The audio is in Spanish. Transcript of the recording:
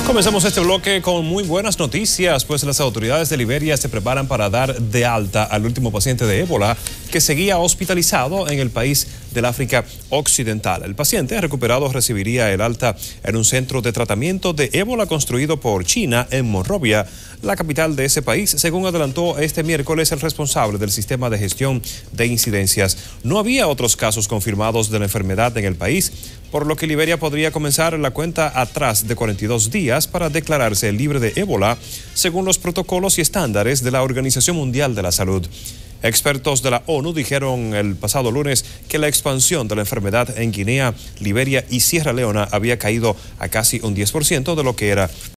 Comenzamos este bloque con muy buenas noticias, pues las autoridades de Liberia se preparan para dar de alta al último paciente de ébola que seguía hospitalizado en el país del África Occidental. El paciente recuperado recibiría el alta en un centro de tratamiento de ébola construido por China en Monrovia, la capital de ese país, según adelantó este miércoles el responsable del sistema de gestión de incidencias. No había otros casos confirmados de la enfermedad en el país, por lo que Liberia podría comenzar la cuenta atrás de 42 días para declararse libre de ébola, según los protocolos y estándares de la Organización Mundial de la Salud. Expertos de la ONU dijeron el pasado lunes que la expansión de la enfermedad en Guinea, Liberia y Sierra Leona había caído a casi un 10% de lo que era